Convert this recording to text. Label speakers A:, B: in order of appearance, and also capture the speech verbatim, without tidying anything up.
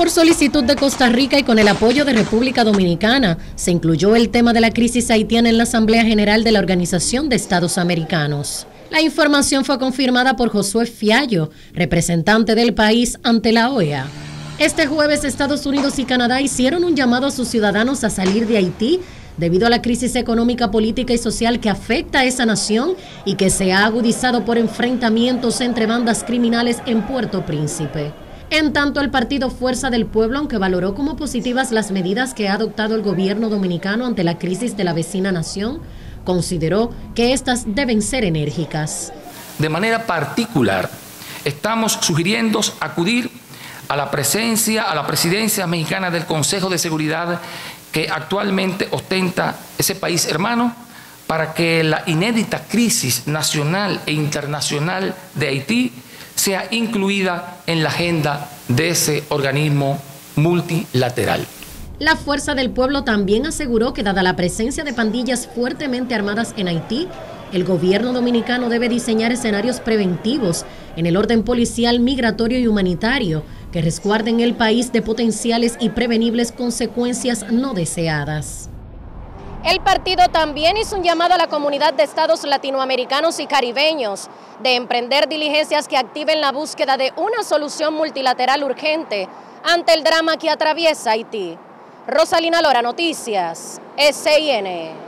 A: Por solicitud de Costa Rica y con el apoyo de República Dominicana, se incluyó el tema de la crisis haitiana en la Asamblea General de la Organización de Estados Americanos. La información fue confirmada por Josué Fiallo, representante del país ante la O E A. Este jueves, Estados Unidos y Canadá hicieron un llamado a sus ciudadanos a salir de Haití debido a la crisis económica, política y social que afecta a esa nación y que se ha agudizado por enfrentamientos entre bandas criminales en Puerto Príncipe. En tanto, el partido Fuerza del Pueblo, aunque valoró como positivas las medidas que ha adoptado el gobierno dominicano ante la crisis de la vecina nación, consideró que estas deben ser enérgicas.
B: De manera particular, estamos sugiriendo acudir a la presencia, a la presidencia mexicana del Consejo de Seguridad que actualmente ostenta ese país hermano, para que la inédita crisis nacional e internacional de Haití sea incluida en la agenda de ese organismo multilateral.
A: La Fuerza del Pueblo también aseguró que, dada la presencia de pandillas fuertemente armadas en Haití, el gobierno dominicano debe diseñar escenarios preventivos en el orden policial, migratorio y humanitario que resguarden el país de potenciales y prevenibles consecuencias no deseadas. El partido también hizo un llamado a la comunidad de estados latinoamericanos y caribeños de emprender diligencias que activen la búsqueda de una solución multilateral urgente ante el drama que atraviesa Haití. Rosalina Lora, Noticias, S I N.